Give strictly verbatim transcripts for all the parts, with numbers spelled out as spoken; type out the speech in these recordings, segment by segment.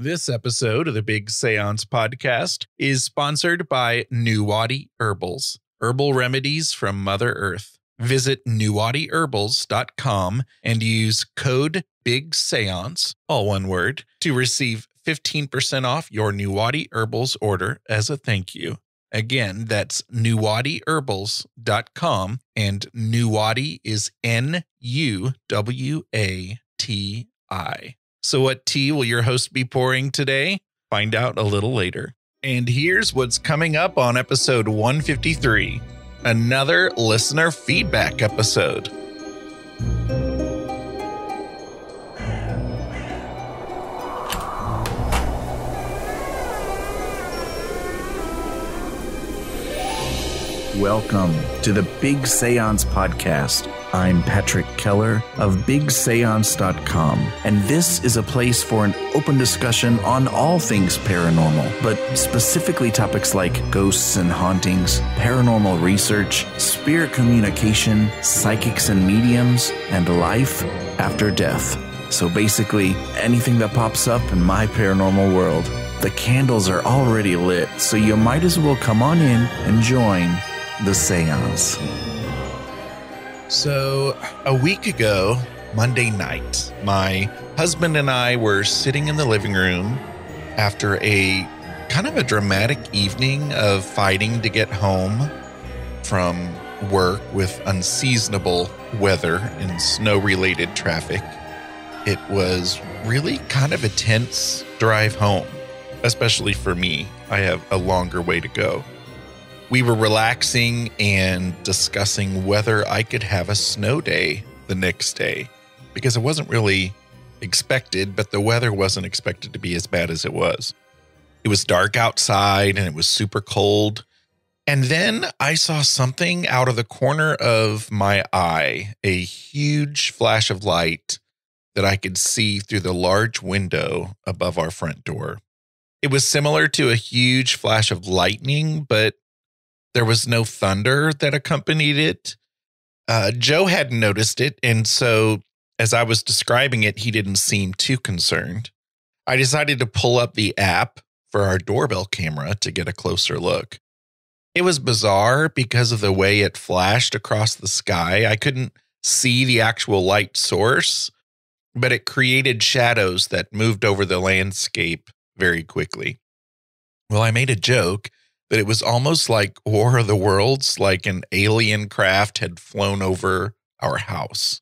This episode of the Big Seance podcast is sponsored by Nuwadi Herbals, herbal remedies from Mother Earth. Visit nuwadi herbals dot com and use code BIGSEANCE, all one word, to receive fifteen percent off your Nuwadi Herbals order as a thank you. Again, that's nuwadi herbals dot com, and Nuwadi is N U W A T I. So what tea will your host be pouring today? Find out a little later. And here's what's coming up on episode one fifty-three, another listener feedback episode. Welcome to the Big Seance podcast. I'm Patrick Keller of big seance dot com, and this is a place for an open discussion on all things paranormal, but specifically topics like ghosts and hauntings, paranormal research, spirit communication, psychics and mediums, and life after death. So basically, anything that pops up in my paranormal world. The candles are already lit, so you might as well come on in and join the seance. So a week ago, Monday night, my husband and I were sitting in the living room after a kind of a dramatic evening of fighting to get home from work with unseasonable weather and snow-related traffic. It was really kind of a tense drive home, especially for me. I have a longer way to go. We were relaxing and discussing whether I could have a snow day the next day, because it wasn't really expected, but the weather wasn't expected to be as bad as it was. It was dark outside and it was super cold. And then I saw something out of the corner of my eye, a huge flash of light that I could see through the large window above our front door. It was similar to a huge flash of lightning, but there was no thunder that accompanied it. Uh, Joe hadn't noticed it, and so as I was describing it, he didn't seem too concerned. I decided to pull up the app for our doorbell camera to get a closer look. It was bizarre because of the way it flashed across the sky. I couldn't see the actual light source, but it created shadows that moved over the landscape very quickly. Well, I made a joke that it was almost like War of the Worlds, like an alien craft had flown over our house.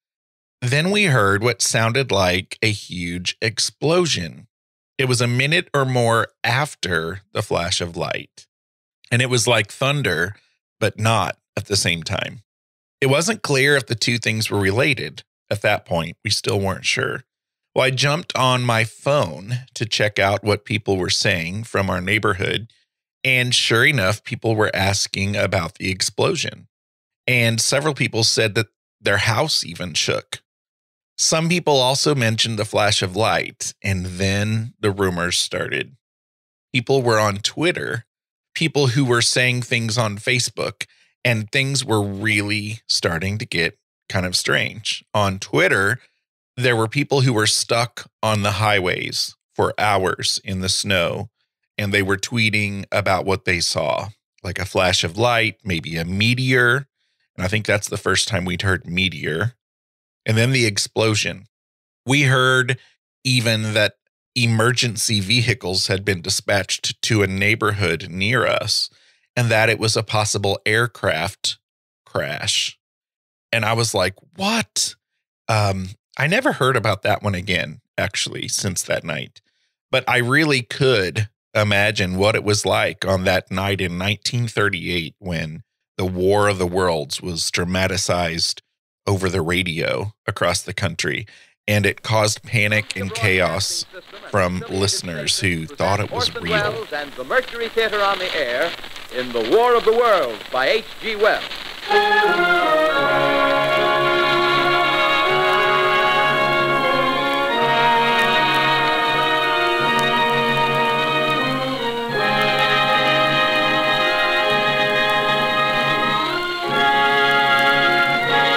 Then we heard what sounded like a huge explosion. It was a minute or more after the flash of light, and it was like thunder, but not at the same time. It wasn't clear if the two things were related. At that point, we still weren't sure. Well, I jumped on my phone to check out what people were saying from our neighborhood. And sure enough, people were asking about the explosion. And several people said that their house even shook. Some people also mentioned the flash of light, and then the rumors started. People were on Twitter, people who were saying things on Facebook, and things were really starting to get kind of strange. On Twitter, there were people who were stuck on the highways for hours in the snow. And they were tweeting about what they saw, like a flash of light, maybe a meteor. And I think that's the first time we'd heard meteor. And then the explosion. We heard even that emergency vehicles had been dispatched to a neighborhood near us, and that it was a possible aircraft crash. And I was like, what? Um, I never heard about that one again, actually, since that night. But I really could imagine what it was like on that night in nineteen thirty-eight when the War of the Worlds was dramatized over the radio across the country, and it caused panic and chaos from listeners who thought it was real. And the Mercury Theater on the air in The War of the Worlds by H G Wells.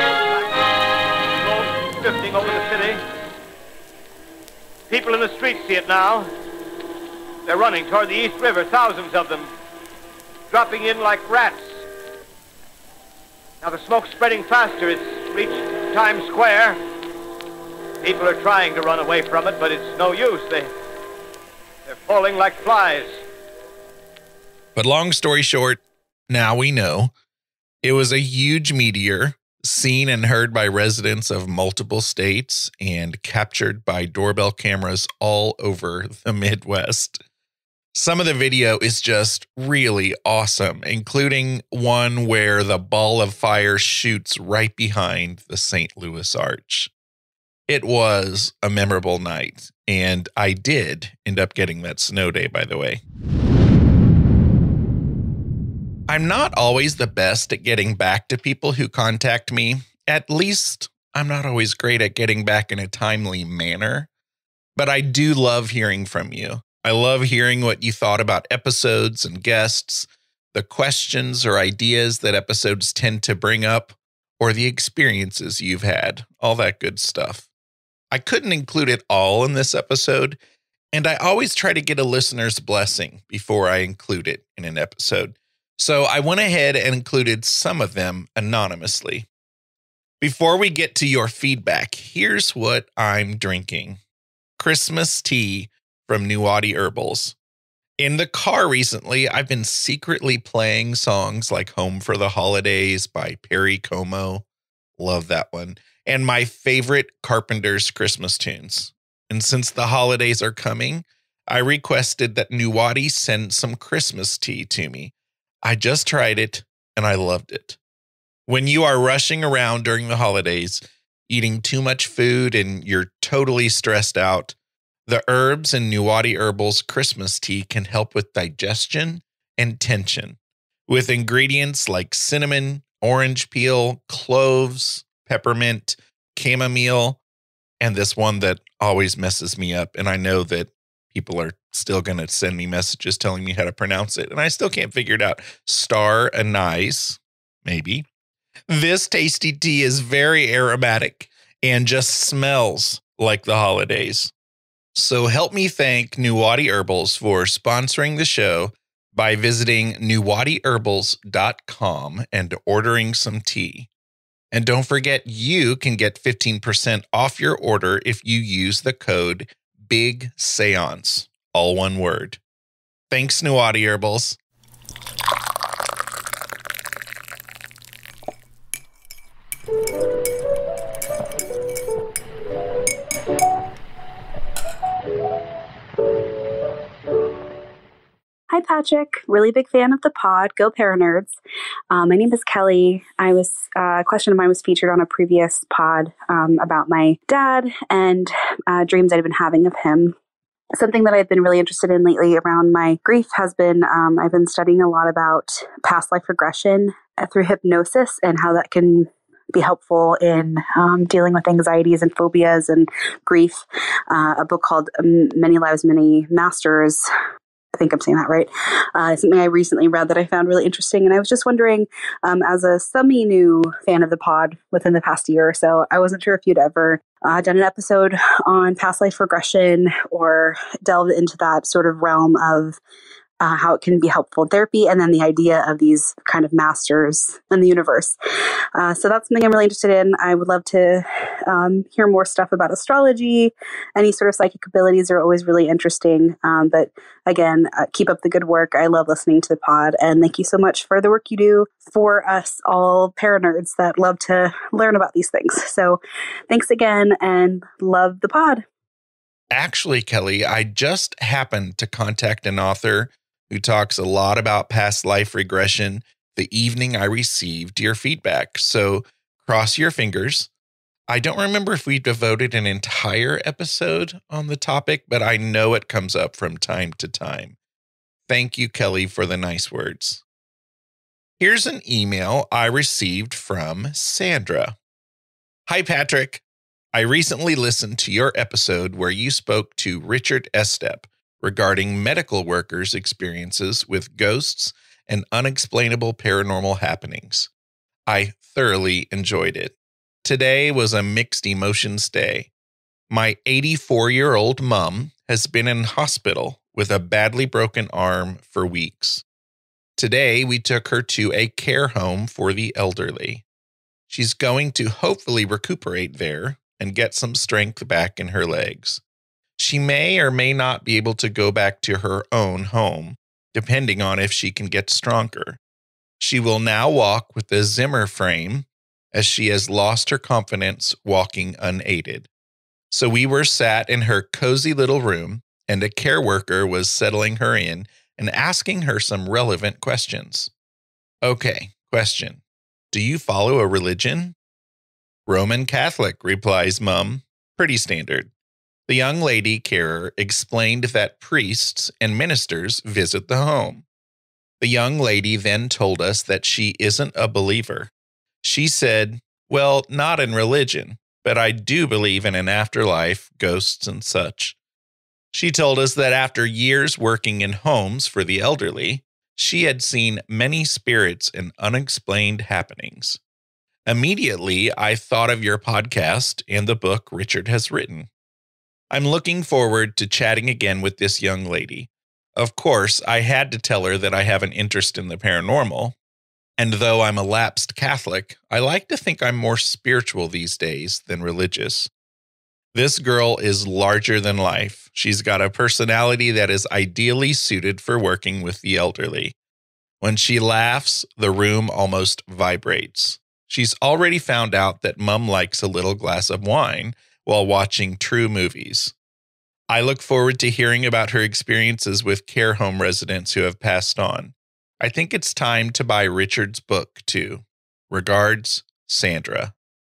People in the streets here it now. They're running toward the East River, thousands of them, dropping in like rats. Now the smoke's spreading faster. It's reached Times Square. People are trying to run away from it, but it's no use. They, they're falling like flies. But long story short, now we know it was a huge meteor seen and heard by residents of multiple states and captured by doorbell cameras all over the Midwest. Some of the video is just really awesome, including one where the ball of fire shoots right behind the Saint Louis Arch. It was a memorable night, and I did end up getting that snow day, by the way. I'm not always the best at getting back to people who contact me. At least I'm not always great at getting back in a timely manner, but I do love hearing from you. I love hearing what you thought about episodes and guests, the questions or ideas that episodes tend to bring up, or the experiences you've had, all that good stuff. I couldn't include it all in this episode, and I always try to get a listener's blessing before I include it in an episode. So I went ahead and included some of them anonymously. Before we get to your feedback, here's what I'm drinking. Christmas tea from Nuwadi Herbals. In the car recently, I've been secretly playing songs like Home for the Holidays by Perry Como. Love that one. And my favorite Carpenter's Christmas tunes. And since the holidays are coming, I requested that Nuwadi send some Christmas tea to me. I just tried it, and I loved it. When you are rushing around during the holidays, eating too much food, and you're totally stressed out, the herbs in Nuwadi Herbals Christmas tea can help with digestion and tension. With ingredients like cinnamon, orange peel, cloves, peppermint, chamomile, and this one that always messes me up, and I know that people are still going to send me messages telling me how to pronounce it, and I still can't figure it out. Star anise, maybe. This tasty tea is very aromatic and just smells like the holidays. So help me thank Nuwadi Herbals for sponsoring the show by visiting nuwadi herbals dot com and ordering some tea. And don't forget, you can get fifteen percent off your order if you use the code Big Seance, all one word. Thanks, Nuwadi Herbals. Hi, Patrick. Really big fan of the pod. Go Paranerds. Um, my name is Keli. I was uh, a question of mine was featured on a previous pod um, about my dad and uh, dreams I'd been having of him. Something that I've been really interested in lately around my grief has been um, I've been studying a lot about past life regression through hypnosis and how that can be helpful in um, dealing with anxieties and phobias and grief. Uh, a book called Many Lives, Many Masters. I think I'm saying that right. Uh, something I recently read that I found really interesting. And I was just wondering, um, as a semi-new fan of the pod within the past year or so, I wasn't sure if you'd ever uh, done an episode on past life regression or delved into that sort of realm of uh, how it can be helpful in therapy, and then the idea of these kind of masters in the universe. Uh, so that's something I'm really interested in. I would love to um, hear more stuff about astrology. Any sort of psychic abilities are always really interesting. Um, but again, uh, keep up the good work. I love listening to the pod, and thank you so much for the work you do for us all paranerds that love to learn about these things. So thanks again, and love the pod. Actually, Keli, I just happened to contact an author who talks a lot about past life regression the evening I received your feedback. So cross your fingers. I don't remember if we devoted an entire episode on the topic, but I know it comes up from time to time. Thank you, Keli, for the nice words. Here's an email I received from Sandra. Hi, Patrick. I recently listened to your episode where you spoke to Richard Estep regarding medical workers' experiences with ghosts and unexplainable paranormal happenings. I thoroughly enjoyed it. Today was a mixed emotions day. My eighty-four-year-old mom has been in hospital with a badly broken arm for weeks. Today, we took her to a care home for the elderly. She's going to hopefully recuperate there and get some strength back in her legs. She may or may not be able to go back to her own home, depending on if she can get stronger. She will now walk with a Zimmer frame, as she has lost her confidence walking unaided. So we were sat in her cozy little room, and a care worker was settling her in and asking her some relevant questions. Okay, question. Do you follow a religion? Roman Catholic, replies Mum. Pretty standard. The young lady carer explained that priests and ministers visit the home. The young lady then told us that she isn't a believer. She said, well, not in religion, but I do believe in an afterlife, ghosts and such. She told us that after years working in homes for the elderly, she had seen many spirits and unexplained happenings. Immediately, I thought of your podcast and the book Richard has written. I'm looking forward to chatting again with this young lady. Of course, I had to tell her that I have an interest in the paranormal. And though I'm a lapsed Catholic, I like to think I'm more spiritual these days than religious. This girl is larger than life. She's got a personality that is ideally suited for working with the elderly. When she laughs, the room almost vibrates. She's already found out that Mum likes a little glass of wine while watching true movies. I look forward to hearing about her experiences with care home residents who have passed on. I think it's time to buy Richard's book, too. Regards, Sandra.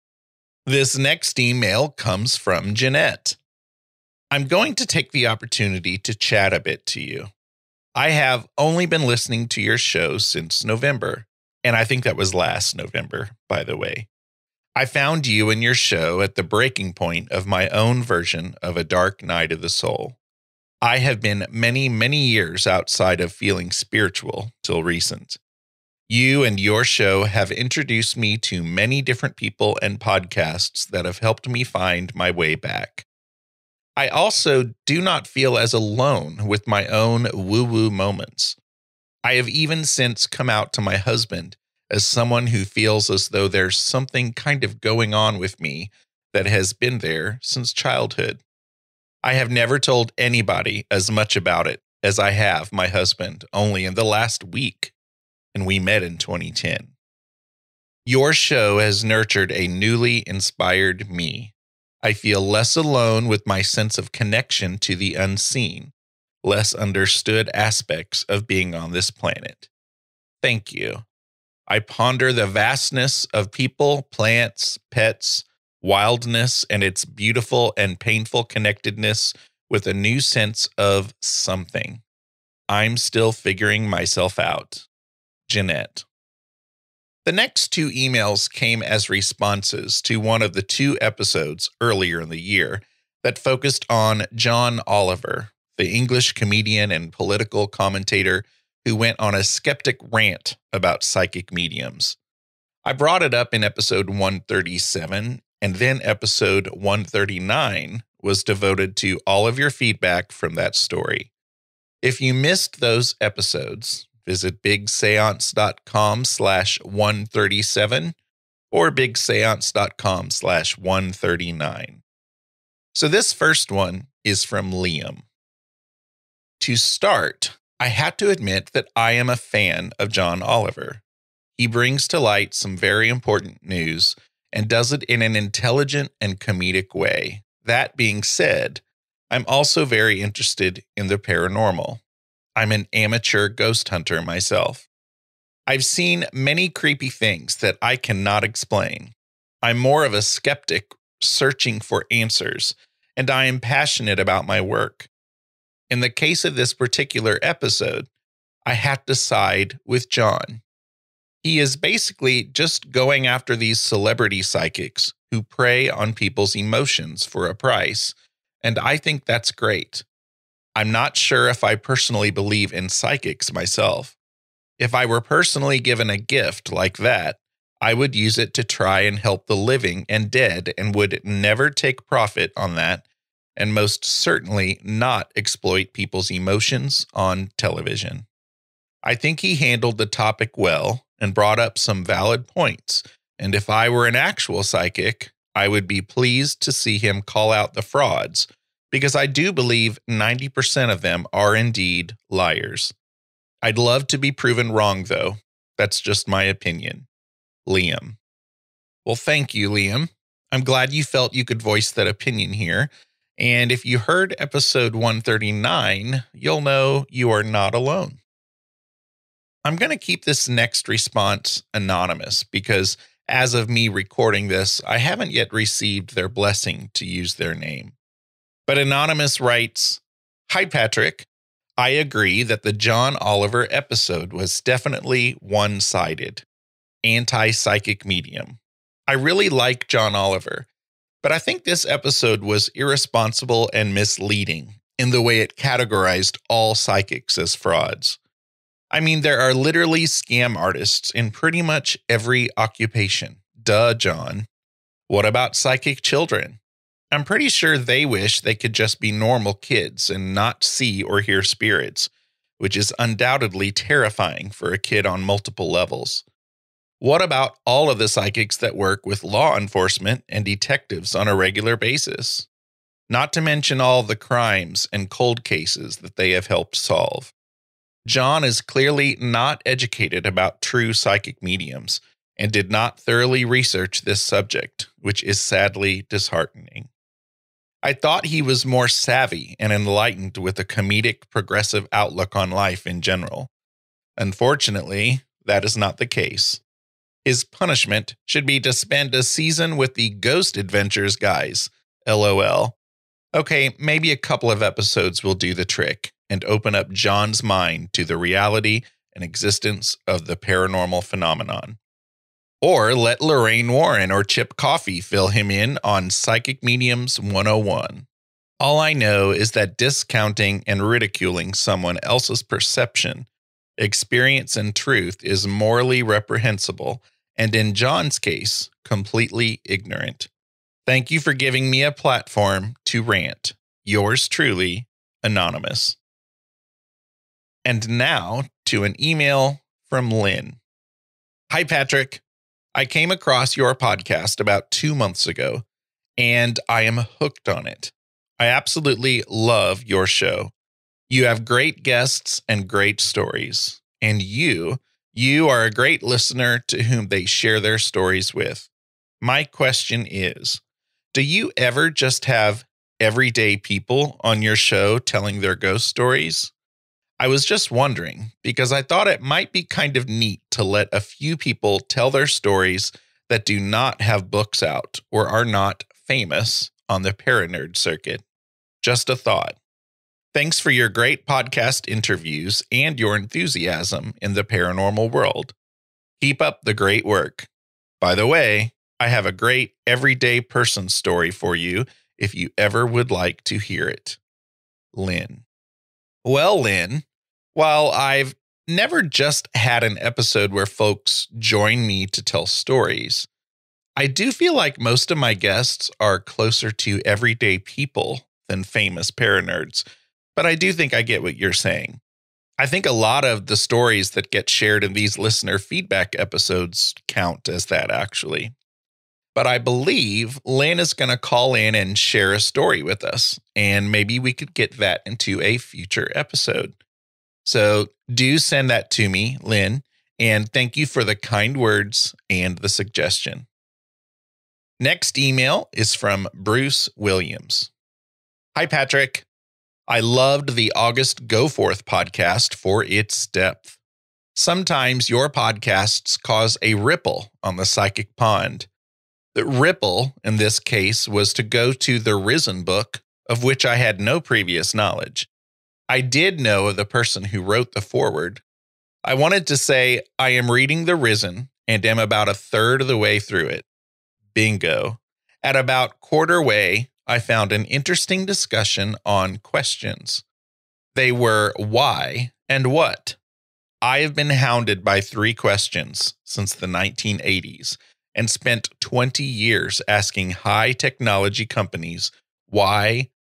This next email comes from Jeanette. I'm going to take the opportunity to chat a bit to you. I have only been listening to your show since November, and I think that was last November, by the way. I found you and your show at the breaking point of my own version of A Dark Night of the Soul. I have been many, many years outside of feeling spiritual till recent. You and your show have introduced me to many different people and podcasts that have helped me find my way back. I also do not feel as alone with my own woo-woo moments. I have even since come out to my husband as someone who feels as though there's something kind of going on with me that has been there since childhood. I have never told anybody as much about it as I have my husband only in the last week, and we met in twenty ten. Your show has nurtured a newly inspired me. I feel less alone with my sense of connection to the unseen, less understood aspects of being on this planet. Thank you. I ponder the vastness of people, plants, pets, wildness, and its beautiful and painful connectedness with a new sense of something. I'm still figuring myself out. Jeanette. The next two emails came as responses to one of the two episodes earlier in the year that focused on John Oliver, the English comedian and political commentator who went on a skeptic rant about psychic mediums. I brought it up in episode one thirty-seven, and then episode one thirty-nine was devoted to all of your feedback from that story. If you missed those episodes, visit bigseance.com slash 137 or bigseance.com slash 139. So this first one is from Liam. To start, I had to admit that I am a fan of John Oliver. He brings to light some very important news and does it in an intelligent and comedic way. That being said, I'm also very interested in the paranormal. I'm an amateur ghost hunter myself. I've seen many creepy things that I cannot explain. I'm more of a skeptic searching for answers, and I am passionate about my work. In the case of this particular episode, I had to side with John. He is basically just going after these celebrity psychics who prey on people's emotions for a price, and I think that's great. I'm not sure if I personally believe in psychics myself. If I were personally given a gift like that, I would use it to try and help the living and dead and would never take profit on that and most certainly not exploit people's emotions on television. I think he handled the topic well and brought up some valid points, and if I were an actual psychic, I would be pleased to see him call out the frauds, because I do believe ninety percent of them are indeed liars. I'd love to be proven wrong, though. That's just my opinion. Liam. Well, thank you, Liam. I'm glad you felt you could voice that opinion here. And if you heard episode one thirty-nine, you'll know you are not alone. I'm going to keep this next response anonymous because as of me recording this, I haven't yet received their blessing to use their name. But Anonymous writes, "Hi, Patrick. I agree that the John Oliver episode was definitely one-sided, anti-psychic medium. I really like John Oliver, but I think this episode was irresponsible and misleading in the way it categorized all psychics as frauds. I mean, there are literally scam artists in pretty much every occupation. Duh, John. What about psychic children? I'm pretty sure they wish they could just be normal kids and not see or hear spirits, which is undoubtedly terrifying for a kid on multiple levels. What about all of the psychics that work with law enforcement and detectives on a regular basis? Not to mention all the crimes and cold cases that they have helped solve. John is clearly not educated about true psychic mediums and did not thoroughly research this subject, which is sadly disheartening. I thought he was more savvy and enlightened with a comedic, progressive outlook on life in general. Unfortunately, that is not the case. His punishment should be to spend a season with the Ghost Adventures guys, LOL. Okay, maybe a couple of episodes will do the trick and open up John's mind to the reality and existence of the paranormal phenomenon. Or let Lorraine Warren or Chip Coffey fill him in on Psychic Mediums one oh one. All I know is that discounting and ridiculing someone else's perception, experience, and truth is morally reprehensible, and in John's case, completely ignorant. Thank you for giving me a platform to rant. Yours truly, Anonymous." And now to an email from Lynn. "Hi, Patrick. I came across your podcast about two months ago, and I am hooked on it. I absolutely love your show. You have great guests and great stories, and you, you are a great listener to whom they share their stories with. My question is, do you ever just have everyday people on your show telling their ghost stories? I was just wondering, because I thought it might be kind of neat to let a few people tell their stories that do not have books out or are not famous on the Paranerd circuit. Just a thought. Thanks for your great podcast interviews and your enthusiasm in the paranormal world. Keep up the great work. By the way, I have a great everyday person story for you if you ever would like to hear it. Lynn." Well, Lynn, while I've never just had an episode where folks join me to tell stories, I do feel like most of my guests are closer to everyday people than famous paranerds, but I do think I get what you're saying. I think a lot of the stories that get shared in these listener feedback episodes count as that, actually. But I believe Lynn is going to call in and share a story with us, and maybe we could get that into a future episode. So do send that to me, Lynn, and thank you for the kind words and the suggestion. Next email is from Bruce Williams. "Hi, Patrick. I loved the August Go Forth podcast for its depth. Sometimes your podcasts cause a ripple on the psychic pond. The ripple, in this case, was to go to the Risen book, of which I had no previous knowledge. I did know of the person who wrote the foreword. I wanted to say I am reading The Risen and am about a third of the way through it. Bingo. At about quarter way, I found an interesting discussion on questions. They were why and what. I have been hounded by three questions since the nineteen eighties and spent twenty years asking high technology companies why,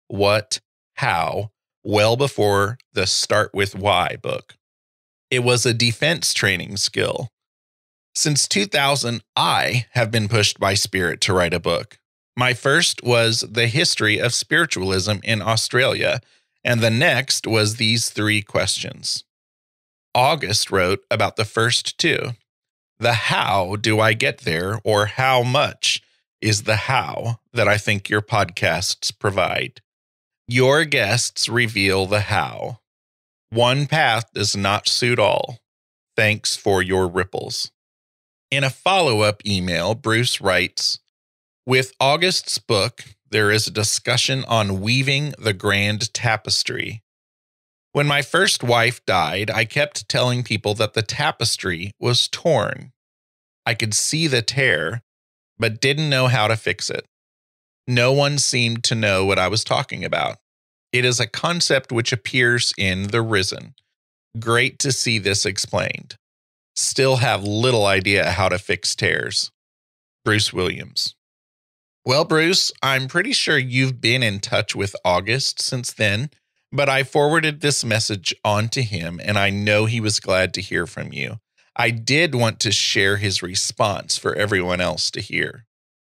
what, how, well before the Start With Why book. It was a defense training skill. Since two thousand, I have been pushed by Spirit to write a book. My first was The History of Spiritualism in Australia, and the next was these three questions. August wrote about the first two. The how do I get there, or how much, is the how that I think your podcasts provide. Your guests reveal the how. One path does not suit all. Thanks for your ripples. In a follow-up email, Bruce writes, with August's book, there is a discussion on weaving the grand tapestry. When my first wife died, I kept telling people that the tapestry was torn. I could see the tear, but didn't know how to fix it. No one seemed to know what I was talking about. It is a concept which appears in The Risen. Great to see this explained. Still have little idea how to fix tears. Bruce Williams. Well, Bruce, I'm pretty sure you've been in touch with August since then, but I forwarded this message on to him, and I know he was glad to hear from you. I did want to share his response for everyone else to hear.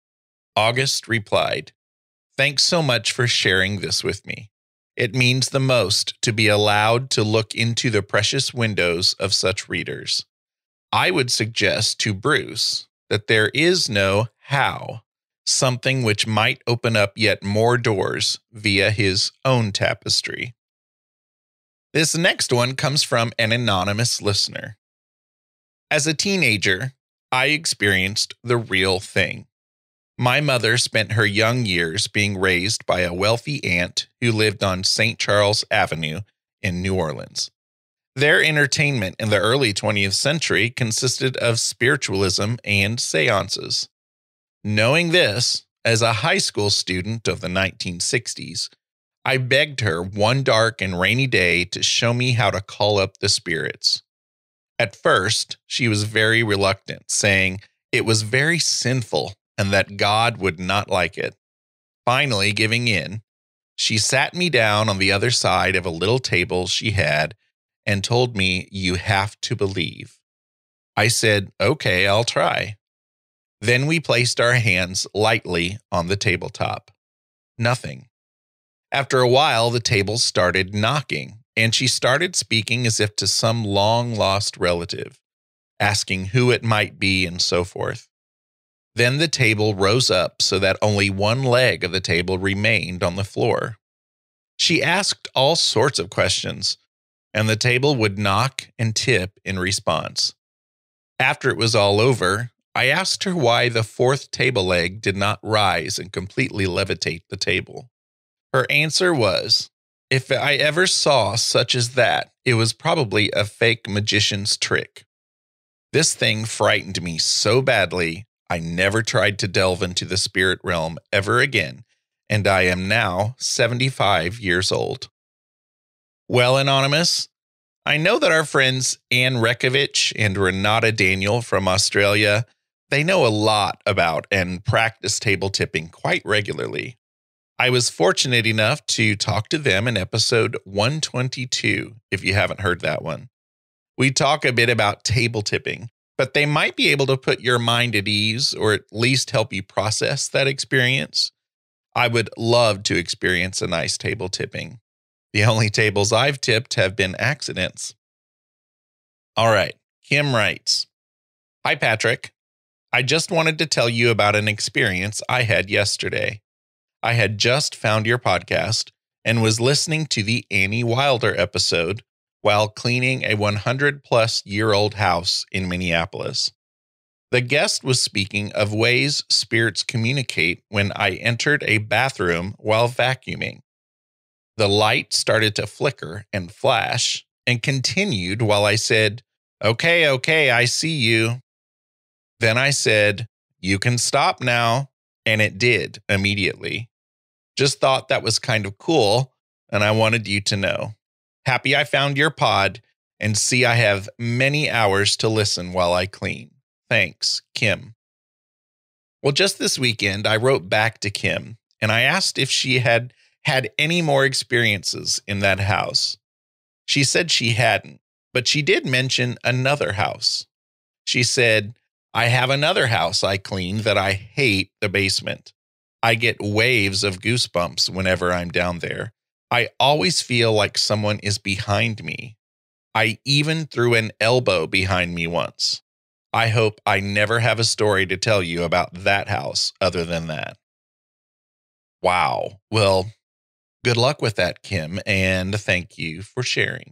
August replied, thanks so much for sharing this with me. It means the most to be allowed to look into the precious windows of such readers. I would suggest to Bruce that there is no how, something which might open up yet more doors via his own tapestry. This next one comes from an anonymous listener. As a teenager, I experienced the real thing. My mother spent her young years being raised by a wealthy aunt who lived on Saint Charles Avenue in New Orleans. Their entertainment in the early twentieth century consisted of spiritualism and seances. Knowing this, as a high school student of the nineteen sixties, I begged her one dark and rainy day to show me how to call up the spirits. At first, she was very reluctant, saying it was very sinful and that God would not like it. Finally, giving in, she sat me down on the other side of a little table she had and told me, you have to believe. I said, okay, I'll try. Then we placed our hands lightly on the tabletop. Nothing. After a while, the table started knocking, and she started speaking as if to some long-lost relative, asking who it might be and so forth. Then the table rose up so that only one leg of the table remained on the floor. She asked all sorts of questions, and the table would knock and tip in response. After it was all over, I asked her why the fourth table leg did not rise and completely levitate the table. Her answer was, if I ever saw such as that, it was probably a fake magician's trick. This thing frightened me so badly, I never tried to delve into the spirit realm ever again, and I am now seventy-five years old. Well, Anonymous, I know that our friends Anne Rekovich and Renata Daniel from Australia, they know a lot about and practice table tipping quite regularly. I was fortunate enough to talk to them in episode one twenty-two, if you haven't heard that one. We talk a bit about table tipping, but they might be able to put your mind at ease or at least help you process that experience. I would love to experience a nice table tipping. The only tables I've tipped have been accidents. All right, Kim writes, hi, Patrick. I just wanted to tell you about an experience I had yesterday. I had just found your podcast and was listening to the Annie Wilder episode while cleaning a one hundred plus year old house in Minneapolis. The guest was speaking of ways spirits communicate when I entered a bathroom while vacuuming. The light started to flicker and flash and continued while I said, okay, okay, I see you. Then I said, you can stop now, and it did immediately. Just thought that was kind of cool, and I wanted you to know. Happy I found your pod, and see I have many hours to listen while I clean. Thanks, Kim. Well, just this weekend, I wrote back to Kim, and I asked if she had had any more experiences in that house. She said she hadn't, but she did mention another house. She said, I have another house I clean that I hate the basement. I get waves of goosebumps whenever I'm down there. I always feel like someone is behind me. I even threw an elbow behind me once. I hope I never have a story to tell you about that house other than that. Wow. Well, good luck with that, Kim, and thank you for sharing.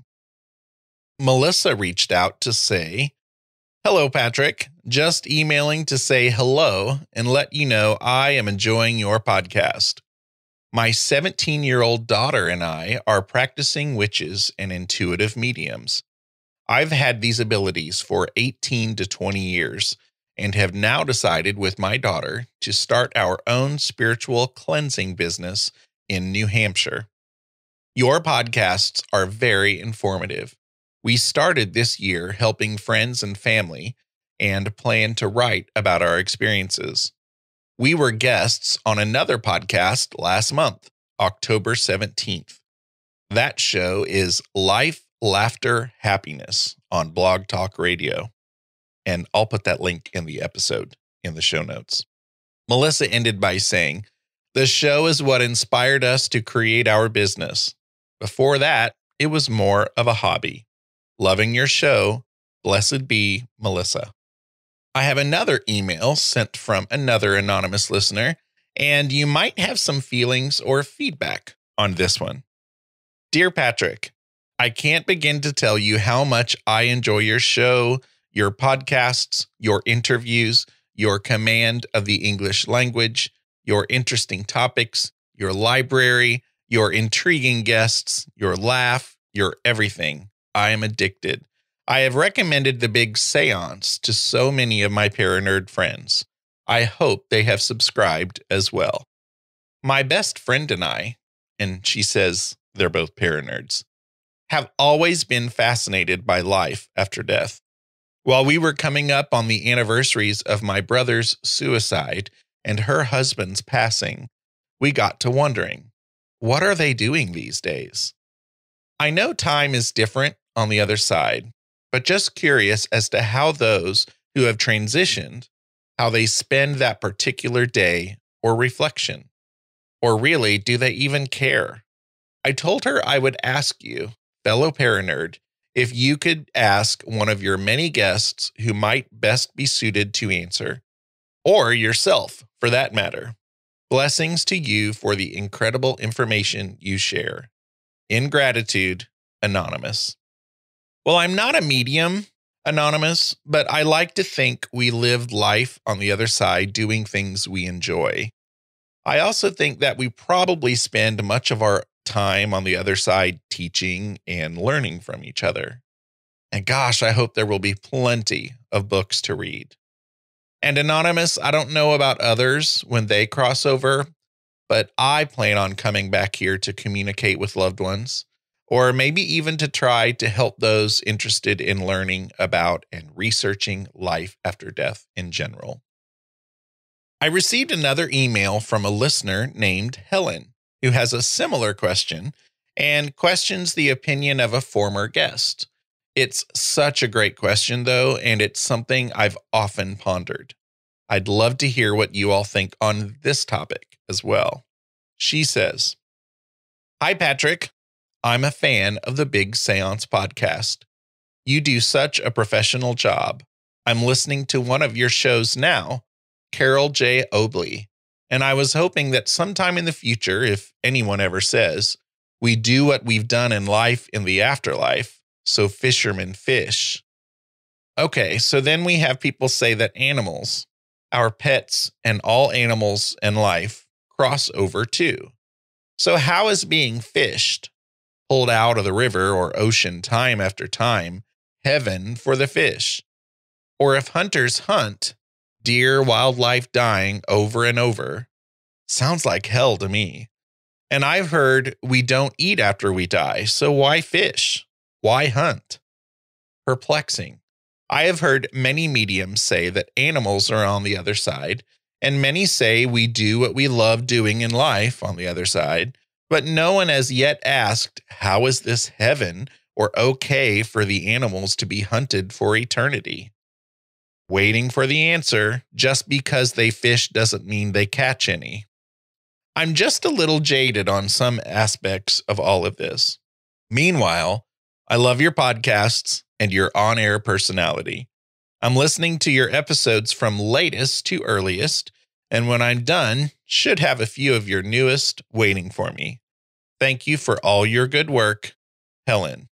Melissa reached out to say, hello, Patrick. Just emailing to say hello and let you know I am enjoying your podcast. My seventeen-year-old daughter and I are practicing witches and intuitive mediums. I've had these abilities for eighteen to twenty years and have now decided with my daughter to start our own spiritual cleansing business in New Hampshire. Your podcasts are very informative. We started this year helping friends and family and plan to write about our experiences. We were guests on another podcast last month, October seventeenth. That show is Life, Laughter, Happiness on Blog Talk Radio. And I'll put that link in the episode in the show notes. Melissa ended by saying, the show is what inspired us to create our business. Before that, it was more of a hobby. Loving your show. Blessed be, Melissa. I have another email sent from another anonymous listener, and you might have some feelings or feedback on this one. Dear Patrick, I can't begin to tell you how much I enjoy your show, your podcasts, your interviews, your command of the English language, your interesting topics, your library, your intriguing guests, your laugh, your everything. I am addicted. I have recommended the big Seance to so many of my paranerd friends. I hope they have subscribed as well. My best friend and I, and she says they're both paranerds, have always been fascinated by life after death. While we were coming up on the anniversaries of my brother's suicide and her husband's passing, we got to wondering, what are they doing these days? I know time is different on the other side, but just curious as to how those who have transitioned, how they spend that particular day or reflection. Or really, do they even care? I told her I would ask you, fellow paranerd, if you could ask one of your many guests who might best be suited to answer, or yourself for that matter. Blessings to you for the incredible information you share. In gratitude, Anonymous. Well, I'm not a medium, Anonymous, but I like to think we lived life on the other side doing things we enjoy. I also think that we probably spend much of our time on the other side teaching and learning from each other. And gosh, I hope there will be plenty of books to read. And Anonymous, I don't know about others when they cross over, but I plan on coming back here to communicate with loved ones, or maybe even to try to help those interested in learning about and researching life after death in general. I received another email from a listener named Helen, who has a similar question and questions the opinion of a former guest. It's such a great question, though, and it's something I've often pondered. I'd love to hear what you all think on this topic as well. She says, Hi, Patrick. I'm a fan of the Big Seance podcast. You do such a professional job. I'm listening to one of your shows now, Carol J. Obley, and I was hoping that sometime in the future, if anyone ever says, we do what we've done in life in the afterlife, so fishermen fish. Okay, so then we have people say that animals, our pets and all animals and life, cross over too. So how is being fished, pulled out of the river or ocean time after time, heaven for the fish? Or if hunters hunt, deer, wildlife dying over and over, sounds like hell to me. And I've heard we don't eat after we die, so why fish? Why hunt? Perplexing. I have heard many mediums say that animals are on the other side, and many say we do what we love doing in life on the other side, But no one has yet asked, how is this heaven or okay for the animals to be hunted for eternity? Waiting for the answer, just because they fish doesn't mean they catch any. I'm just a little jaded on some aspects of all of this. Meanwhile, I love your podcasts and your on-air personality. I'm listening to your episodes from latest to earliest, and when I'm done, should have a few of your newest waiting for me. Thank you for all your good work, Helen.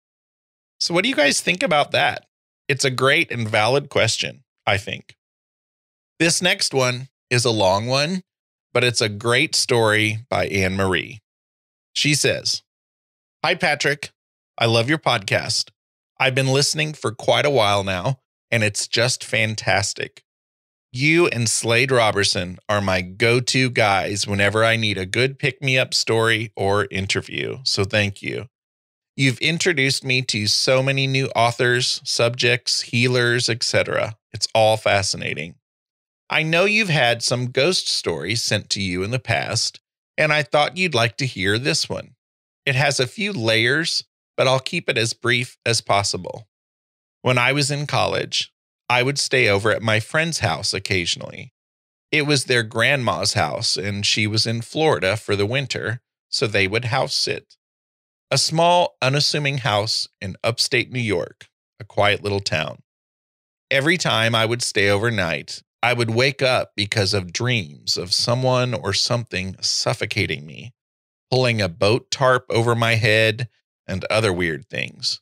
So what do you guys think about that? It's a great and valid question, I think. This next one is a long one, but it's a great story by Anne Marie. She says, "Hi, Patrick. I love your podcast. I've been listening for quite a while now, and it's just fantastic. You and Slade Robertson are my go-to guys whenever I need a good pick-me-up story or interview, so thank you. You've introduced me to so many new authors, subjects, healers, et cetera. It's all fascinating. I know you've had some ghost stories sent to you in the past, and I thought you'd like to hear this one. It has a few layers, but I'll keep it as brief as possible. When I was in college, I would stay over at my friend's house occasionally. It was their grandma's house, and she was in Florida for the winter, so they would house sit. A small, unassuming house in upstate New York, a quiet little town. Every time I would stay overnight, I would wake up because of dreams of someone or something suffocating me, pulling a boat tarp over my head, and other weird things.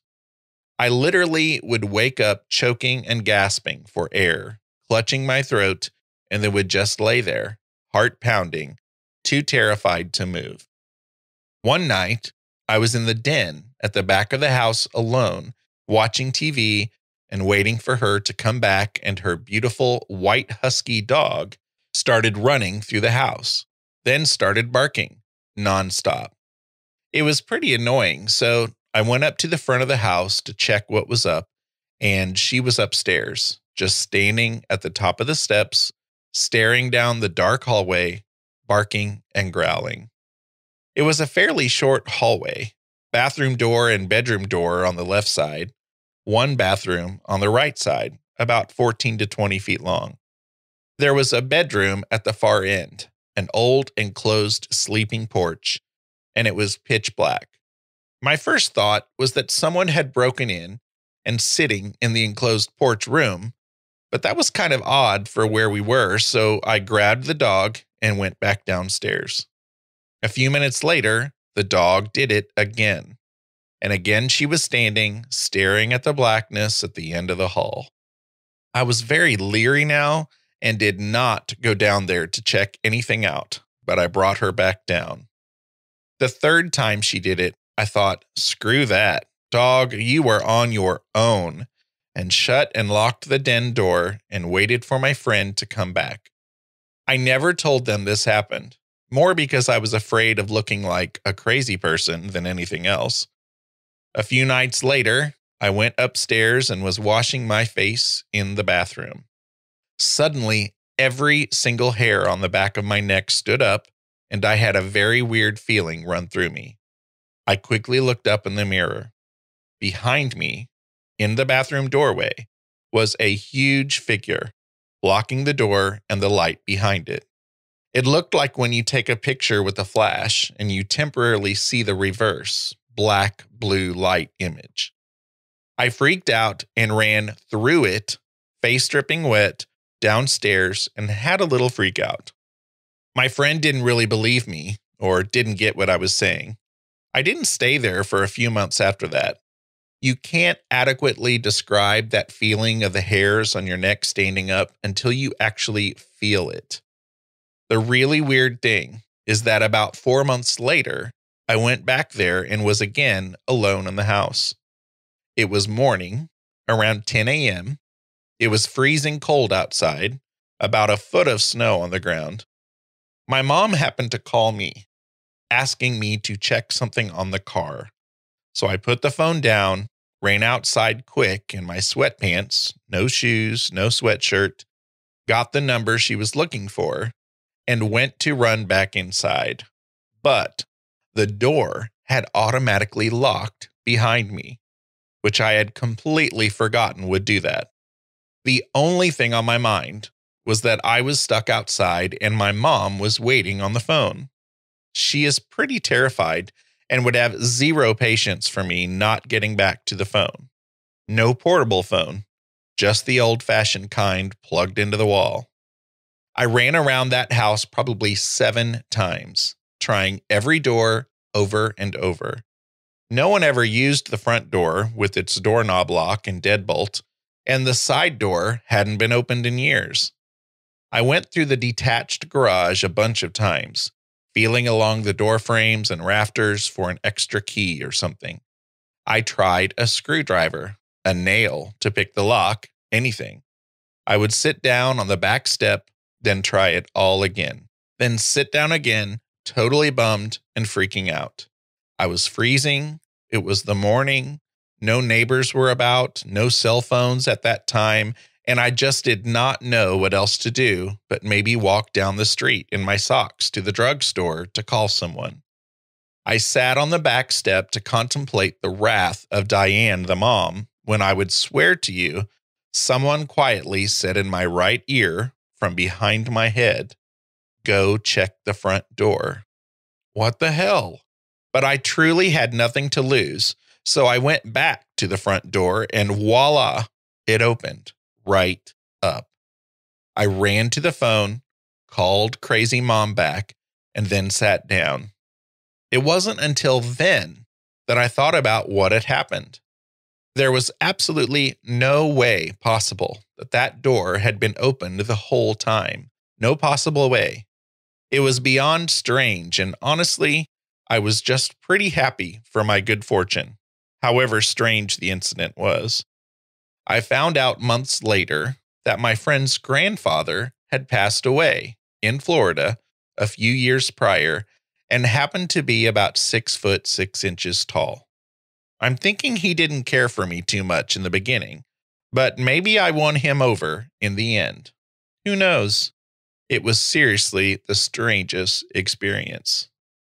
I literally would wake up choking and gasping for air, clutching my throat, and then would just lay there, heart pounding, too terrified to move. One night, I was in the den at the back of the house alone, watching T V and waiting for her to come back, and her beautiful white husky dog started running through the house, then started barking nonstop. It was pretty annoying, so I went up to the front of the house to check what was up, and she was upstairs, just standing at the top of the steps, staring down the dark hallway, barking and growling. It was a fairly short hallway, bathroom door and bedroom door on the left side, one bathroom on the right side, about fourteen to twenty feet long. There was a bedroom at the far end, an old enclosed sleeping porch, and it was pitch black. My first thought was that someone had broken in and sitting in the enclosed porch room, but that was kind of odd for where we were, so I grabbed the dog and went back downstairs. A few minutes later, the dog did it again, and again she was standing, staring at the blackness at the end of the hall. I was very leery now and did not go down there to check anything out, but I brought her back down. The third time she did it, I thought, screw that. Dog, you were on your own, and shut and locked the den door and waited for my friend to come back. I never told them this happened, more because I was afraid of looking like a crazy person than anything else. A few nights later, I went upstairs and was washing my face in the bathroom. Suddenly, every single hair on the back of my neck stood up, and I had a very weird feeling run through me. I quickly looked up in the mirror. Behind me, in the bathroom doorway, was a huge figure, blocking the door and the light behind it. It looked like when you take a picture with a flash and you temporarily see the reverse, black, blue light image. I freaked out and ran through it, face dripping wet, downstairs, and had a little freak out. My friend didn't really believe me, or didn't get what I was saying. I didn't stay there for a few months after that. You can't adequately describe that feeling of the hairs on your neck standing up until you actually feel it. The really weird thing is that about four months later, I went back there and was again alone in the house. It was morning, around ten a.m. It was freezing cold outside, about a foot of snow on the ground. My mom happened to call me, asking me to check something on the car. So I put the phone down, ran outside quick in my sweatpants, no shoes, no sweatshirt, got the number she was looking for, and went to run back inside. But the door had automatically locked behind me, which I had completely forgotten would do that. The only thing on my mind was that I was stuck outside and my mom was waiting on the phone. She is pretty terrified and would have zero patience for me not getting back to the phone. No portable phone, just the old-fashioned kind plugged into the wall. I ran around that house probably seven times, trying every door over and over. No one ever used the front door with its doorknob lock and deadbolt, and the side door hadn't been opened in years. I went through the detached garage a bunch of times, feeling along the door frames and rafters for an extra key or something. I tried a screwdriver, a nail to pick the lock, anything. I would sit down on the back step, then try it all again. Then sit down again, totally bummed and freaking out. I was freezing. It was the morning. No neighbors were about, no cell phones at that time, and I just did not know what else to do but maybe walk down the street in my socks to the drugstore to call someone. I sat on the back step to contemplate the wrath of Diane, the mom, when I would swear to you, someone quietly said in my right ear from behind my head, "Go check the front door." What the hell? But I truly had nothing to lose, so I went back to the front door and voila, it opened right up. I ran to the phone, called crazy mom back, and then sat down. It wasn't until then that I thought about what had happened. There was absolutely no way possible that that door had been opened the whole time. No possible way. It was beyond strange, and honestly, I was just pretty happy for my good fortune, however strange the incident was. I found out months later that my friend's grandfather had passed away in Florida a few years prior and happened to be about six foot six inches tall. I'm thinking he didn't care for me too much in the beginning, but maybe I won him over in the end. Who knows? It was seriously the strangest experience.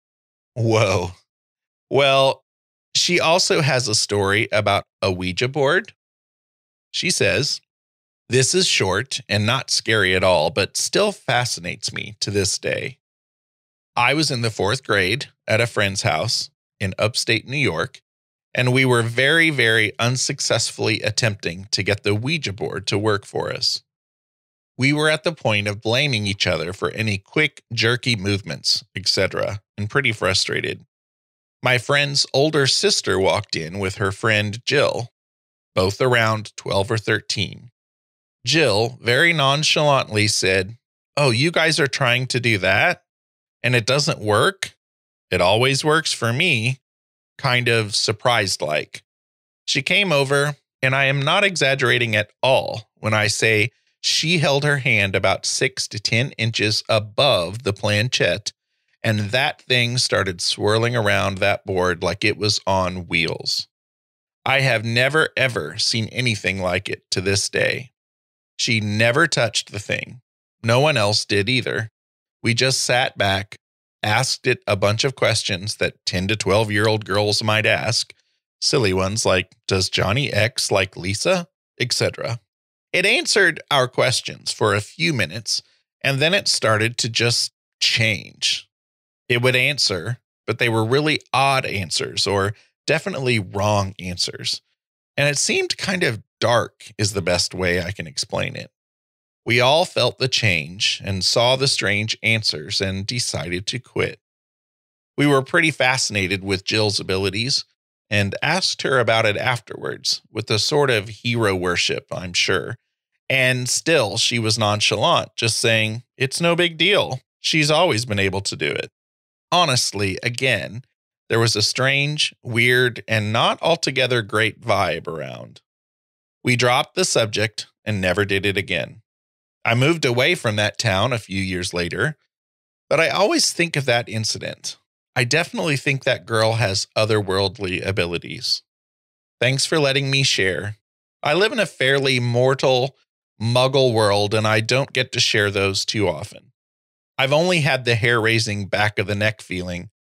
Whoa. Well, she also has a story about a Ouija board. She says, "This is short and not scary at all, but still fascinates me to this day. I was in the fourth grade at a friend's house in upstate New York, and we were very, very unsuccessfully attempting to get the Ouija board to work for us. We were at the point of blaming each other for any quick, jerky movements, et cetera, and pretty frustrated. My friend's older sister walked in with her friend Jill, both around twelve or thirteen. Jill very nonchalantly said, 'Oh, you guys are trying to do that? And it doesn't work? It always works for me,' kind of surprised-like. She came over, and I am not exaggerating at all when I say she held her hand about six to ten inches above the planchette, and that thing started swirling around that board like it was on wheels. I have never, ever seen anything like it to this day. She never touched the thing. No one else did either. We just sat back, asked it a bunch of questions that ten to twelve-year-old girls might ask, silly ones like, does Johnny X like Lisa, et cetera. It answered our questions for a few minutes, and then it started to just change. It would answer, but they were really odd answers or definitely wrong answers. And it seemed kind of dark is the best way I can explain it. We all felt the change and saw the strange answers and decided to quit. We were pretty fascinated with Jill's abilities and asked her about it afterwards with a sort of hero worship, I'm sure. And still, she was nonchalant, just saying, it's no big deal. She's always been able to do it. Honestly, again, there was a strange, weird, and not altogether great vibe around. We dropped the subject and never did it again. I moved away from that town a few years later, but I always think of that incident. I definitely think that girl has otherworldly abilities. Thanks for letting me share. I live in a fairly mortal, muggle world, and I don't get to share those too often. I've only had the hair-raising back of the neck feeling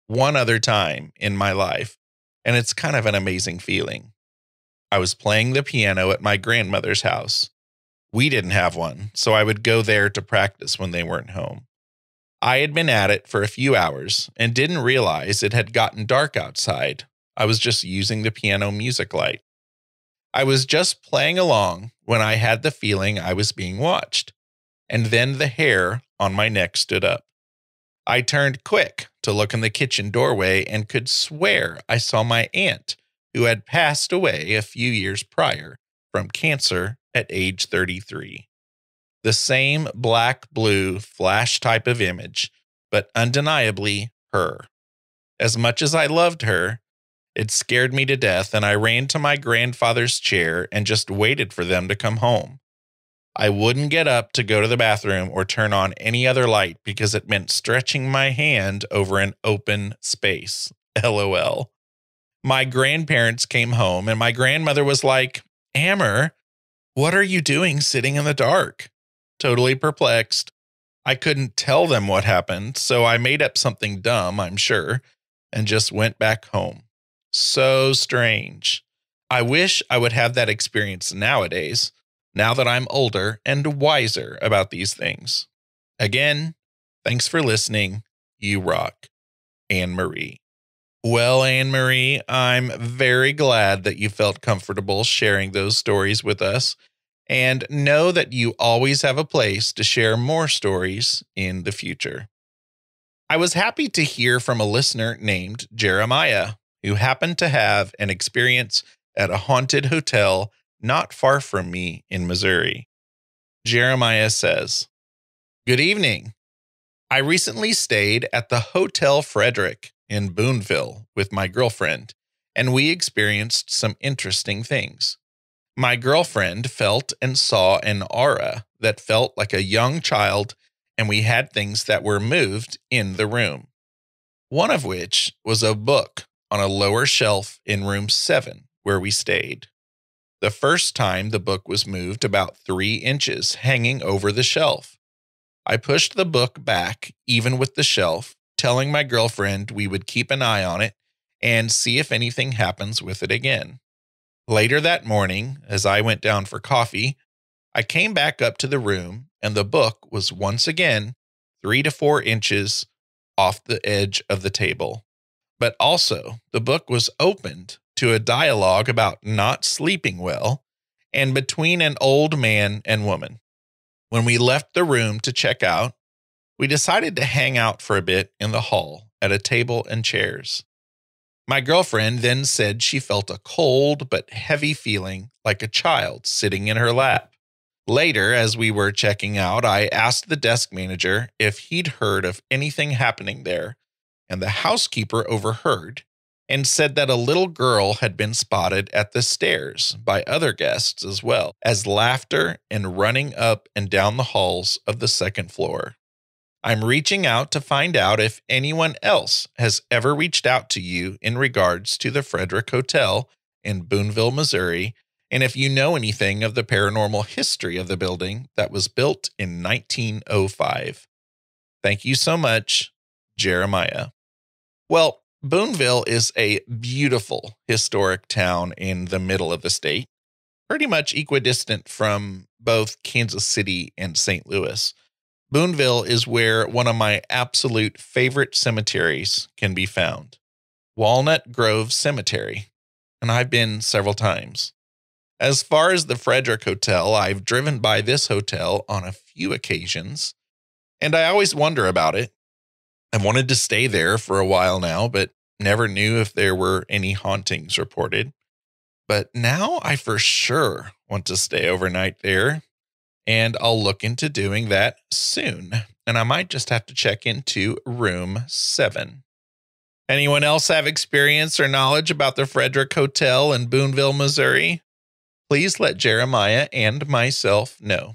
one other time in my life, and it's kind of an amazing feeling. I was playing the piano at my grandmother's house. We didn't have one, so I would go there to practice when they weren't home. I had been at it for a few hours and didn't realize it had gotten dark outside. I was just using the piano music light. I was just playing along when I had the feeling I was being watched, and then the hair on my neck stood up. I turned quick to look in the kitchen doorway and could swear I saw my aunt, who had passed away a few years prior from cancer at age thirty-three. The same black-blue flash type of image, but undeniably her. As much as I loved her, it scared me to death, and I ran to my grandfather's chair and just waited for them to come home. I wouldn't get up to go to the bathroom or turn on any other light because it meant stretching my hand over an open space. LOL. My grandparents came home, and my grandmother was like, "Amber, what are you doing sitting in the dark?" Totally perplexed. I couldn't tell them what happened, so I made up something dumb, I'm sure, and just went back home. So strange. I wish I would have that experience nowadays, now that I'm older and wiser about these things. Again, thanks for listening. You rock. Anne Marie. Well, Anne Marie, I'm very glad that you felt comfortable sharing those stories with us, and know that you always have a place to share more stories in the future. I was happy to hear from a listener named Jeremiah, who happened to have an experience at a haunted hotel not far from me in Missouri. Jeremiah says, "Good evening. I recently stayed at the Hotel Frederick in Boonville with my girlfriend, and we experienced some interesting things. My girlfriend felt and saw an aura that felt like a young child, and we had things that were moved in the room. One of which was a book on a lower shelf in room seven where we stayed. The first time the book was moved about three inches hanging over the shelf. I pushed the book back even with the shelf, telling my girlfriend we would keep an eye on it and see if anything happens with it again. Later that morning, as I went down for coffee, I came back up to the room and the book was once again three to four inches off the edge of the table. But also, the book was opened to a dialogue about not sleeping well and between an old man and woman. When we left the room to check out, we decided to hang out for a bit in the hall at a table and chairs. My girlfriend then said she felt a cold but heavy feeling like a child sitting in her lap. Later, as we were checking out, I asked the desk manager if he'd heard of anything happening there, and the housekeeper overheard and said that a little girl had been spotted at the stairs by other guests as well as laughter and running up and down the halls of the second floor. I'm reaching out to find out if anyone else has ever reached out to you in regards to the Frederick Hotel in Boonville, Missouri, and if you know anything of the paranormal history of the building that was built in nineteen oh five. Thank you so much, Jeremiah." Well, Boonville is a beautiful historic town in the middle of the state, pretty much equidistant from both Kansas City and Saint Louis. Boonville is where one of my absolute favorite cemeteries can be found, Walnut Grove Cemetery, and I've been several times. As far as the Frederick Hotel, I've driven by this hotel on a few occasions, and I always wonder about it. I've wanted to stay there for a while now, but never knew if there were any hauntings reported. But now I for sure want to stay overnight there, and I'll look into doing that soon. And I might just have to check into room seven. Anyone else have experience or knowledge about the Frederick Hotel in Boonville, Missouri? Please let Jeremiah and myself know.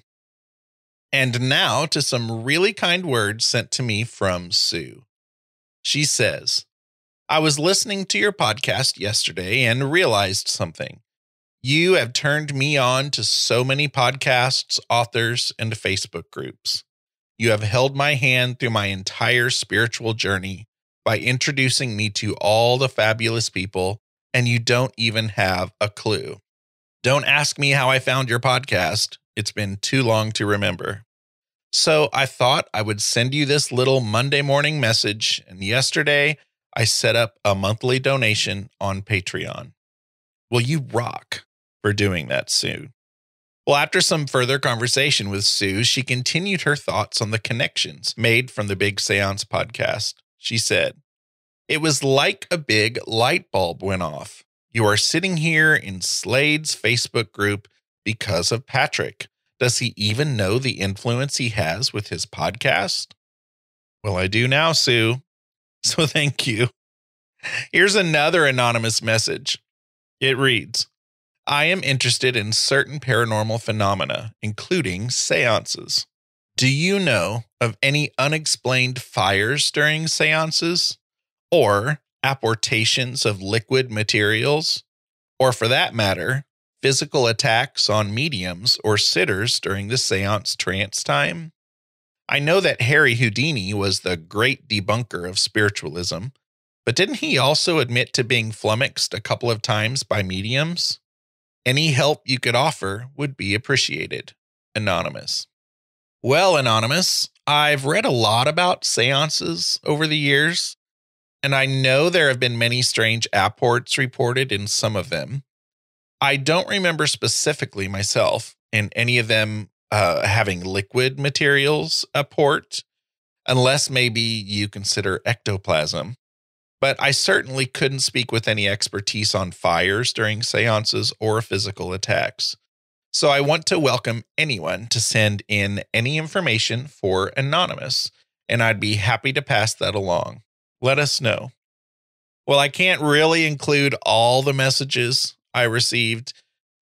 And now to some really kind words sent to me from Sue. She says, "I was listening to your podcast yesterday and realized something. You have turned me on to so many podcasts, authors, and Facebook groups. You have held my hand through my entire spiritual journey, by introducing me to all the fabulous people, and you don't even have a clue. Don't ask me how I found your podcast. It's been too long to remember. So I thought I would send you this little Monday morning message, and yesterday I set up a monthly donation on Patreon. Well, you rock for doing that, Sue. Well, after some further conversation with Sue, she continued her thoughts on the connections made from the Big Seance podcast. She said, "It was like a big light bulb went off. You are sitting here in Slade's Facebook group because of Patrick. Does he even know the influence he has with his podcast?" Well, I do now, Sue. So thank you. Here's another anonymous message. It reads, "I am interested in certain paranormal phenomena, including seances. Do you know of any unexplained fires during seances? Or apportations of liquid materials? Or for that matter, physical attacks on mediums or sitters during the seance trance time? I know that Harry Houdini was the great debunker of spiritualism, but didn't he also admit to being flummoxed a couple of times by mediums? Any help you could offer would be appreciated. Anonymous." Well, Anonymous, I've read a lot about seances over the years, and I know there have been many strange apports reported in some of them. I don't remember specifically myself in any of them uh, having liquid materials apport, unless maybe you consider ectoplasm. But I certainly couldn't speak with any expertise on fires during seances or physical attacks. So I want to welcome anyone to send in any information for Anonymous, and I'd be happy to pass that along. Let us know. Well, I can't really include all the messages I received,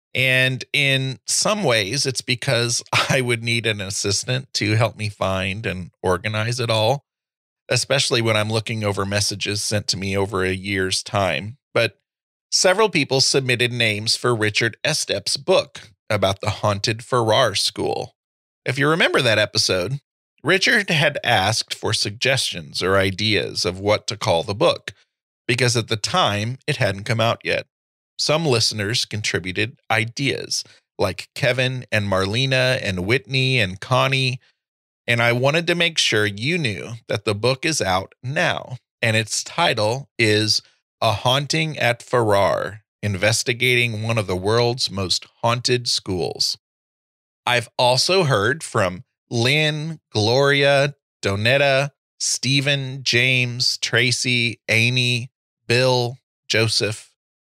and in some ways it's because I would need an assistant to help me find and organize it all, especially when I'm looking over messages sent to me over a year's time. But several people submitted names for Richard Estep's book about the haunted Farrar School. If you remember that episode, Richard had asked for suggestions or ideas of what to call the book, because at the time it hadn't come out yet. Some listeners contributed ideas, like Kevin and Marlena and Whitney and Connie, and I wanted to make sure you knew that the book is out now, and its title is A Haunting at Farrar, Investigating One of the World's Most Haunted Schools. I've also heard from Lynn, Gloria, Donetta, Stephen, James, Tracy, Amy, Bill, Joseph,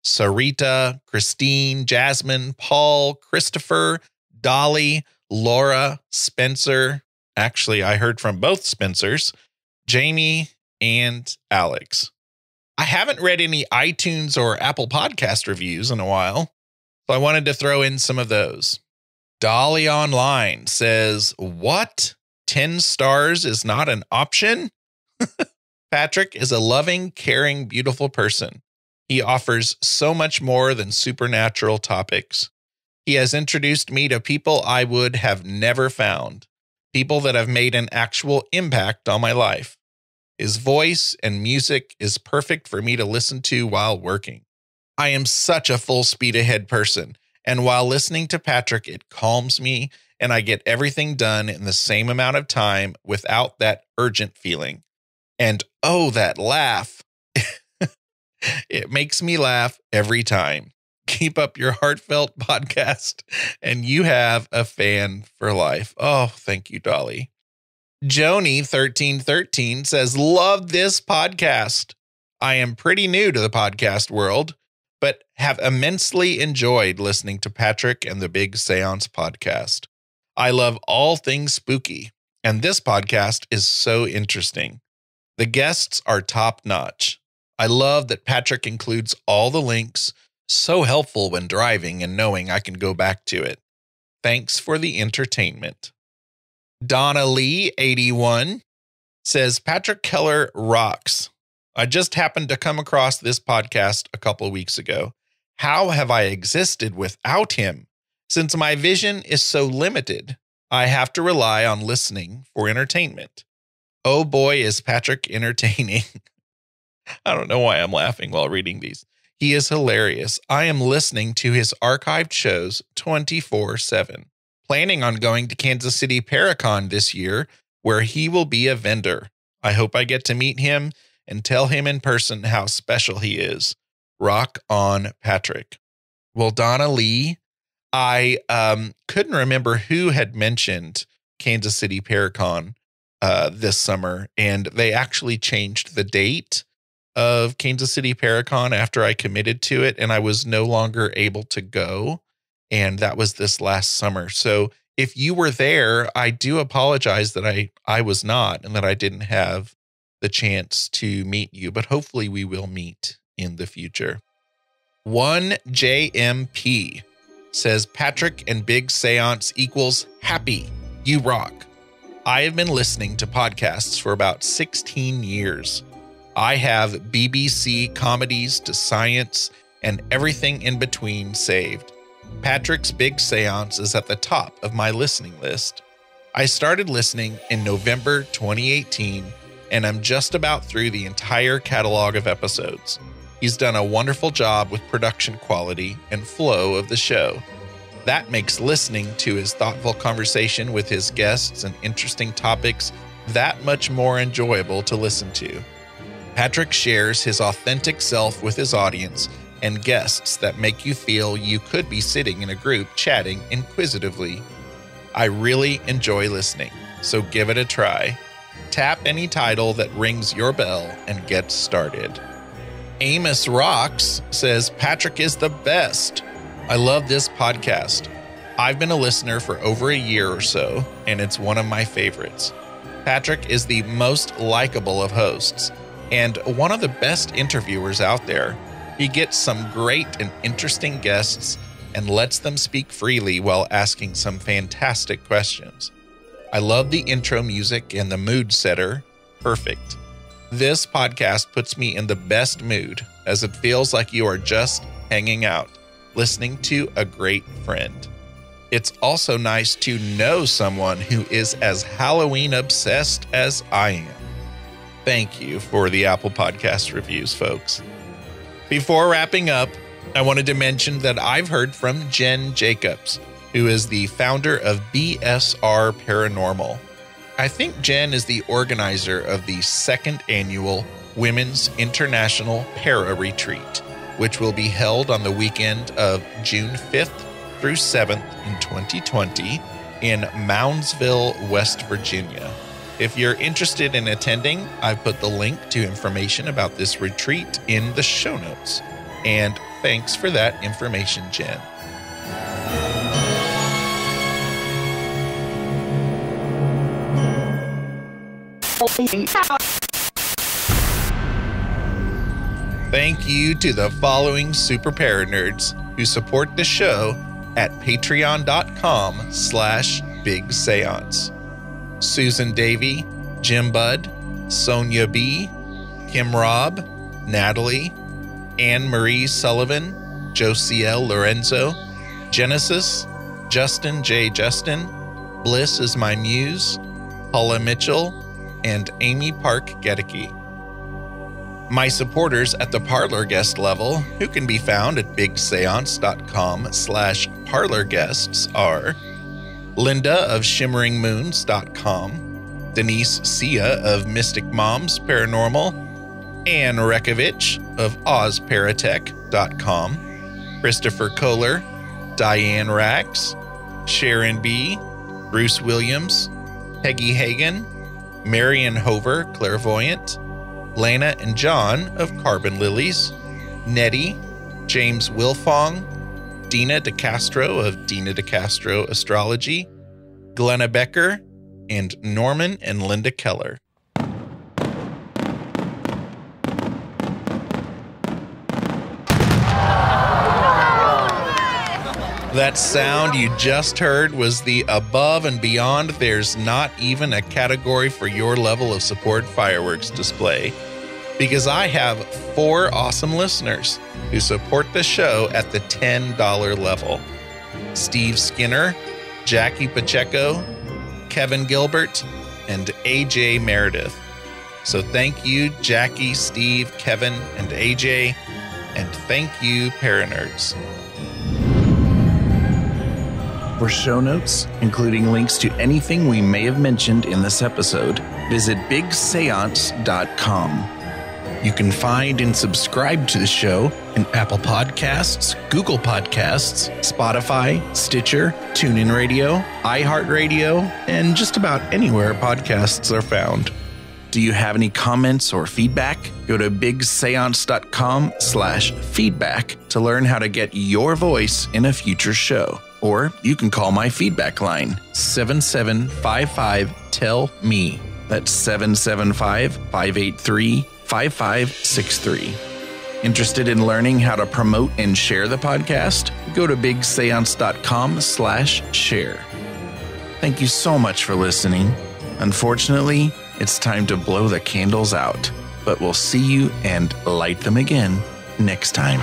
Sarita, Christine, Jasmine, Paul, Christopher, Dolly, Laura, Spencer. Actually, I heard from both Spencers, Jamie, and Alex. I haven't read any iTunes or Apple Podcast reviews in a while, so I wanted to throw in some of those. Dolly Online says, "What? ten stars is not an option?" Patrick is a loving, caring, beautiful person. He offers so much more than supernatural topics. He has introduced me to people I would have never found, people that have made an actual impact on my life. His voice and music is perfect for me to listen to while working. I am such a full speed ahead person, and while listening to Patrick, it calms me and I get everything done in the same amount of time without that urgent feeling. And oh, that laugh. It makes me laugh every time. Keep up your heartfelt podcast, and you have a fan for life. Oh, thank you, Dolly. Joni thirteen thirteen says, "Love this podcast. I am pretty new to the podcast world, but have immensely enjoyed listening to Patrick and the Big Seance podcast. I love all things spooky, and this podcast is so interesting. The guests are top notch. I love that Patrick includes all the links. So helpful when driving and knowing I can go back to it. Thanks for the entertainment." Donna Lee eighty-one says, "Patrick Keller rocks. I just happened to come across this podcast a couple of weeks ago. How have I existed without him? Since my vision is so limited, I have to rely on listening for entertainment. Oh boy, is Patrick entertaining." I don't know why I'm laughing while reading these. He is hilarious. I am listening to his archived shows twenty-four seven. Planning on going to Kansas City Paracon this year, where he will be a vendor. I hope I get to meet him and tell him in person how special he is. Rock on, Patrick. Well, Donna Lee, I um, couldn't remember who had mentioned Kansas City Paracon uh, this summer, and they actually changed the date of Kansas City Paracon after I committed to it, and I was no longer able to go. And that was this last summer. So if you were there, I do apologize that I, I was not and that I didn't have the chance to meet you, but hopefully we will meet in the future. one J M P says Patrick and Big Seance equals happy. You rock. I have been listening to podcasts for about sixteen years. I have B B C comedies to science and everything in between saved. Patrick's Big Seance is at the top of my listening list. I started listening in November twenty eighteen, and I'm just about through the entire catalog of episodes. He's done a wonderful job with production quality and flow of the show. That makes listening to his thoughtful conversation with his guests and interesting topics that much more enjoyable to listen to. Patrick shares his authentic self with his audience and guests that make you feel you could be sitting in a group chatting inquisitively. I really enjoy listening, so give it a try. Tap any title that rings your bell and get started. Amos Rocks says Patrick is the best. I love this podcast. I've been a listener for over a year or so, and it's one of my favorites. Patrick is the most likable of hosts and one of the best interviewers out there. He gets some great and interesting guests and lets them speak freely while asking some fantastic questions. I love the intro music and the mood setter. Perfect. This podcast puts me in the best mood, as it feels like you are just hanging out, listening to a great friend. It's also nice to know someone who is as Halloween obsessed as I am. Thank you for the Apple Podcast reviews, folks. Before wrapping up, I wanted to mention that I've heard from Jen Jacobs, who is the founder of B S R Paranormal. I think Jen is the organizer of the second annual Women's International Para Retreat, which will be held on the weekend of June fifth through seventh in twenty twenty in Moundsville, West Virginia. If you're interested in attending, I've put the link to information about this retreat in the show notes. And thanks for that information, Jen. Thank you to the following super para nerds who support the show at patreon.com slash big seance. Susan Davey, Jim Budd, Sonia B, Kim Robb, Natalie, Anne Marie Sullivan, Josiel Lorenzo, Genesis, Justin J. Justin, Bliss is my muse, Paula Mitchell, and Amy Park Gedeke. My supporters at the parlor guest level, who can be found at bigseance.com slash parlor guests, are Linda of shimmering moons dot com, Denise Sia of Mystic Moms Paranormal, Anne Rekovich of oz paratech dot com, Christopher Kohler, Diane Rax, Sharon B., Bruce Williams, Peggy Hagan, Marion Hover, Clairvoyant, Lana and John of Carbon Lilies, Nettie, James Wilfong, Dina DeCastro of Dina DeCastro Astrology, Glenna Becker, and Norman and Linda Keller. That sound you just heard was the above and beyond there's not even a category for your level of support fireworks display, because I have four awesome listeners who support the show at the ten dollars level. Steve Skinner, Jackie Pacheco, Kevin Gilbert, and A J Meredith. So thank you, Jackie, Steve, Kevin, and A J. And thank you, Paranerds. For show notes, including links to anything we may have mentioned in this episode, visit big seance dot com. You can find and subscribe to the show in Apple Podcasts, Google Podcasts, Spotify, Stitcher, TuneIn Radio, iHeartRadio, and just about anywhere podcasts are found. Do you have any comments or feedback? Go to big seance dot com slash feedback to learn how to get your voice in a future show. Or you can call my feedback line, seven seven five five, T E L M E. That's seven seven five, five eight three, five five six three. Interested in learning how to promote and share the podcast? Go to big seance dot com slash share. Thank you so much for listening. Unfortunately, it's time to blow the candles out, but we'll see you and light them again next time.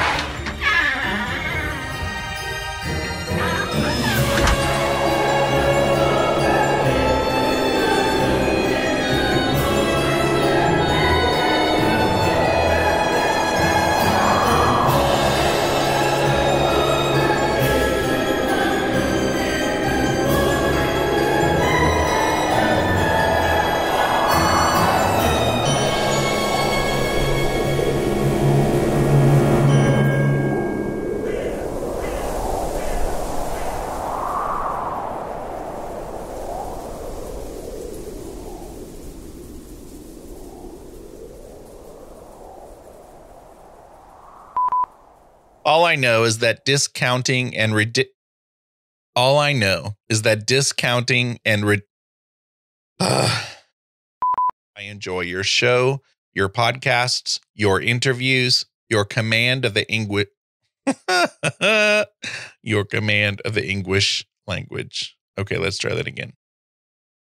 All I know is that discounting and redi- all I know is that discounting and re- uh, I enjoy your show, your podcasts, your interviews, your command of the English your command of the English language. Okay, let's try that again.